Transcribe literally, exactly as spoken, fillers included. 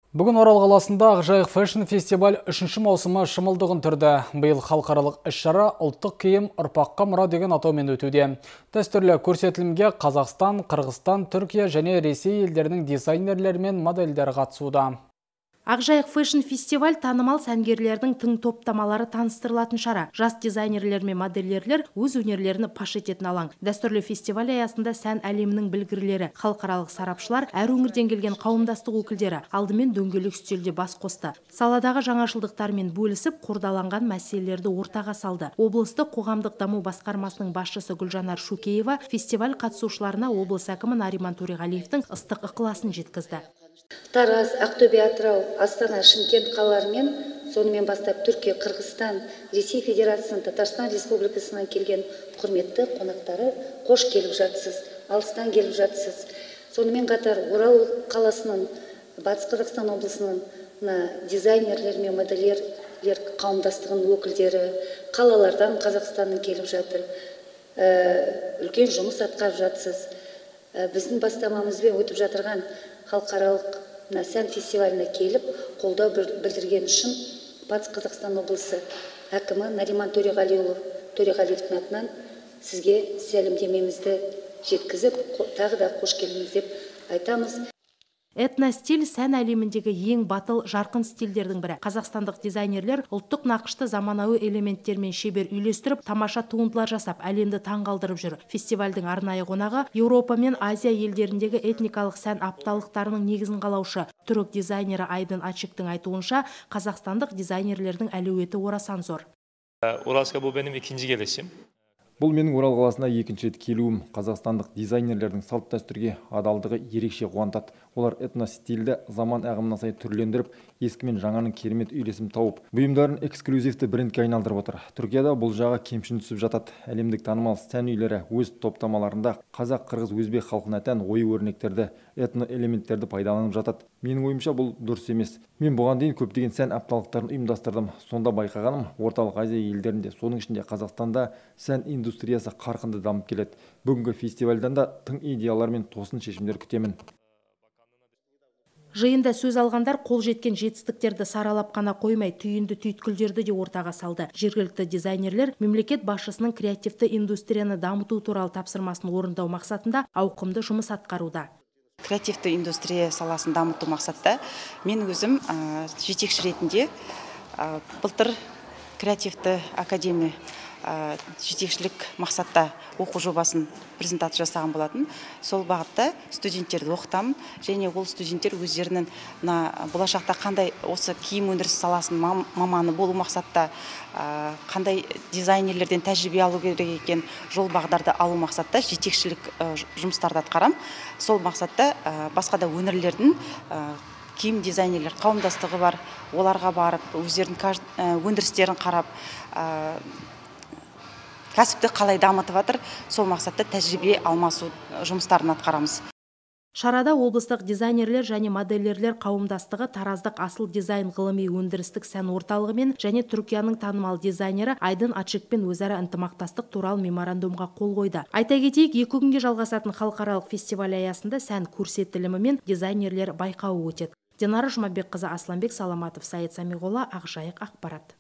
Бүгін Орал қаласында Ақжайық Fashion фестиваль үшінші маусымы шымылдығын түрді. Биыл халықаралық іс-шара ұлттық киім ұрпаққа мұра деген атаумен өтуде. Дәстүрлі көрсетілімге Қазақстан, Қырғызстан, Түркия және Ресей елдерінің дизайнерлері мен модельдері қатысуда. Ақжайық Fashion фестиваль танымал сәнгерлердің тың топтамалары таныстырылатын шара. Жас дизайнерлер мен модельерлер өз өнерлерін паш ететін алаң. Дәстүрлі фестиваль аясында сән әлемінің білгірлері, халықаралық сарапшылар, әр өңірден келген қауымдастық өкілдері алдымен дөңгелек үстелде бас қосты. Саладағы жаңашылдықтармен бөлісіп, қордаланған мәселелерді ортаға салды. Облыстық қоғамдық даму басқармасының басшысы Гүлжанар Шукеева фестиваль қатысушыларына облыс әкімі Нариман Төреғалиевтің ыстық ықыласын жеткізді. Тараз, Ақтөбе, Атырау, Астана, Шымкент қалаларымен, сонымен бастап Түркия, Қырғызстан, Ресей Федерациясының, Татарстан Республикасынан келген құрметті қонақтары қош келіп жатсыз, алыстан келіп жатсыз. Сонымен қатар Орал қаласының, Батыс Қазақстан облысының дизайнерлер мен модельерлер қауымдастығының өкілдері, қалалардан Қазақстанның келіп жатыр. Үлкен жұмыс атқарып жатсыз. Біздің бастамамызбен өтіп жатырған халықаралық сән фестиваліне келіп, қолдау білдірген үшін Батыс Қазақстан облысы әкімі Нариман Төреғалиевтің атынан сізге сәлемдемемізді жеткізіп, тағы да қош келдіңіз деп айтамыз. Этностиль сән әлеміндегі ең батыл жарқын стильдердің бірі. Қазақстандық дизайнерлер ұлттық нақышты заманауи элементтермен шебер үйлестіріп, тамаша туындылар жасап, әлемді таңғалдырып жүр. Фестивальдің арнайы қонағы Еуропа мен Азия елдеріндегі этникалық сән апталықтарының негізін қалаушы түрік дизайнері Айдын Ачиктің айтуынша, қазақстандық дизайнерлердің әлеуеті орасан зор. Уралска бұл benim ikinci gelişim. Бұл менің Орал қаласына екінші рет келуім. Қазақстандық дизайнерлердің салт дәстүрге адалдығы ерекше қуантады. Олар этностильді заман ағымына сай түрлендіріп, ескі мен жаңаның керемет үйлесім тауып, бұйымдарын эксклюзивті брендке айналдырып отыр. Түркияда бұл жағы кемшін түсіп жатады. Әлемдік танымал сән үйлері өз топтамаларында қазақ, қырғыз, өзбек халқына тән ою-өрнектерді, этно-элементтерді пайдаланып жатады. Менің ойымша бұл дұрыс емес. Мен бұған дейін көптеген сән апталықтарын ұйымдастырдым. Сонда байқағаным, орталық Азия елдерінде, соның ішінде Қазақстанда сән индустриясы қарқынды дамып келеді. Бүгінгі фестивальдан да тың идеялар мен тосын шешімдер күтемін. Жиында сөз алғандар қол жеткен жетістіктерді саралап қана қоймай, түйінді түйткілдерді де ортаға салды. Жергілікті дизайнерлер мемлекет басшысының креативті индустрияны дамыту туралы тапсырмасын орындау мақсатында ауқымды жұмыс атқаруда. Креативті индустрия саласын дамыту мақсатта мен өзім жетекші ретінде былтыр креативті академия жетекшілік мақсатта оқу жобасын презентация жасаған болатын. Сол бағытта студенттерді оқытамын, және ол студенттер өздерінің болашақта қандай осы киім өндіріс саласының маманы болу мақсатта қандай дизайнерлерден тәжірибе алу керек екен жол бағдарды алу мақсатта жетекшілік жұмыстарды атқарам. Сол мақсатта басқа да өңірлердің киім дизайнерлер қауымдастығы бар, оларға барып, өздерінің өндірістерін қарап, кәсіпті қалай дамытып жатыр, сол мақсатта тәжірибе алмасу жұмыстарын атқарамыз. Шарада облыстық дизайнерлер және модельерлер қауымдастығы Тараздық Асыл дизайн ғылыми өндірістік сән орталығымен және Түркияның танымал дизайнері Айдын Ачикпен өзара ынтымақтастық туралы меморандумға қол қойды. Айта кетейік, екі күнге жалғасатын халықаралық фестиваль аясында сән көрсетілімі мен дизайнерлер байқауы өтеді. Динара Жұмабекқызы, Асланбек Саламатов, Саид Самиғолла, Ақжайық ақпарат.